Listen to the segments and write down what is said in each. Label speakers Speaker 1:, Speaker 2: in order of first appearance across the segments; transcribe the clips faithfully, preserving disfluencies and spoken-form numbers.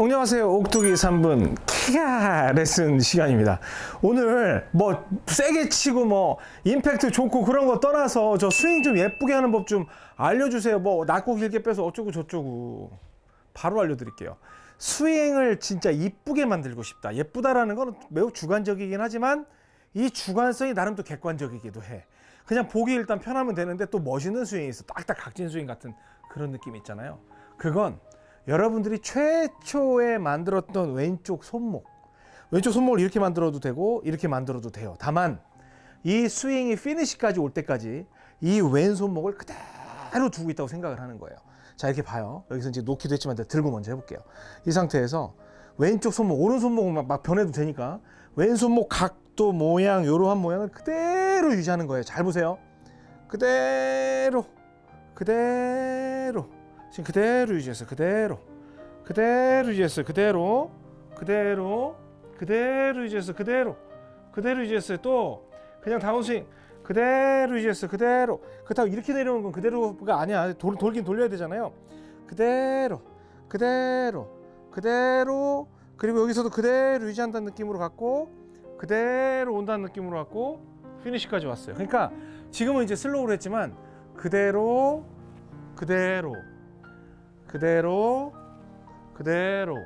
Speaker 1: 안녕하세요. 옥두기 삼 분 키아 레슨 시간입니다. 오늘 뭐 세게 치고 뭐 임팩트 좋고 그런 거 떠나서 저 스윙 좀 예쁘게 하는 법 좀 알려주세요. 뭐 낮고 길게 빼서 어쩌고 저쩌고 바로 알려드릴게요. 스윙을 진짜 이쁘게 만들고 싶다. 예쁘다라는 건 매우 주관적이긴 하지만 이 주관성이 나름 또 객관적이기도 해. 그냥 보기 일단 편하면 되는데 또 멋있는 스윙이 있어. 딱딱 각진 스윙 같은 그런 느낌 있잖아요. 그건 여러분들이 최초에 만들었던 왼쪽 손목, 왼쪽 손목을 이렇게 만들어도 되고 이렇게 만들어도 돼요. 다만 이 스윙이 피니시까지 올 때까지 이 왼손목을 그대로 두고 있다고 생각을 하는 거예요. 자, 이렇게 봐요. 여기서 이제 놓기도 했지만 들고 먼저 해볼게요. 이 상태에서 왼쪽 손목, 오른손목은 막, 막 변해도 되니까 왼손목 각도, 모양, 이러한 모양을 그대로 유지하는 거예요. 잘 보세요. 그대로, 그대로. 지금 그대로 유지했어요. 그대로 그대로 유지했어요. 그대로 그대로 그대로 유지했어요. 그대로 그대로 유지했어요. 또 그냥 다운스윙 그대로 유지했어요. 그대로. 그렇다고 이렇게 내려오는 건 그대로가 아니야. 돌, 돌긴 돌려야 되잖아요. 그대로 그대로 그대로. 그리고 여기서도 그대로 유지한다는 느낌으로 갖고 그대로 온다는 느낌으로 갖고 피니시까지 왔어요. 그러니까 지금은 이제 슬로우로 했지만 그대로 그대로 그대로 그대로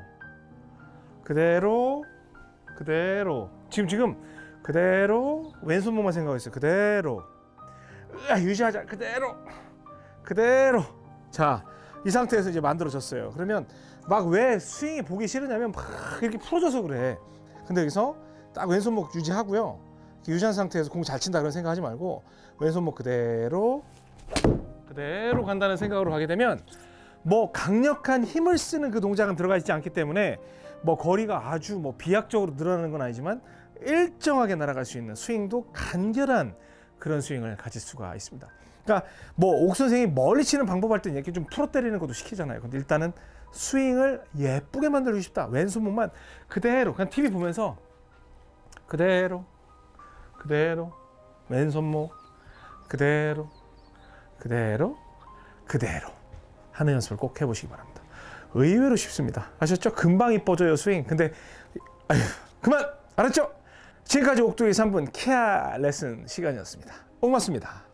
Speaker 1: 그대로 그대로. 지금 지금 그대로 왼손목만 생각했어요. 그대로 으아, 유지하자. 그대로 그대로. 자, 이 상태에서 이제 만들어졌어요. 그러면 막 왜 스윙이 보기 싫으냐면 막 이렇게 풀어져서 그래. 근데 여기서 딱 왼손목 유지하고요. 유지한 상태에서 공 잘 친다 그런 생각하지 말고 왼손목 그대로 그대로 간다는 생각으로 가게 되면 뭐 강력한 힘을 쓰는 그 동작은 들어가 있지 않기 때문에 뭐 거리가 아주 뭐 비약적으로 늘어나는 건 아니지만 일정하게 날아갈 수 있는 스윙도 간결한 그런 스윙을 가질 수가 있습니다. 그러니까 뭐 옥 선생이 멀리 치는 방법 할 때는 이렇게 좀 풀어 때리는 것도 시키잖아요. 근데 일단은 스윙을 예쁘게 만들고 싶다. 왼손목만 그대로 그냥 티비 보면서 그대로 그대로 왼손목 그대로 그대로 그대로 하는 연습을 꼭 해보시기 바랍니다. 의외로 쉽습니다. 아셨죠? 금방 이뻐져요 스윙. 근데 아휴, 그만! 알았죠? 지금까지 옥두기 삼 분 키아 레슨 시간이었습니다. 고맙습니다.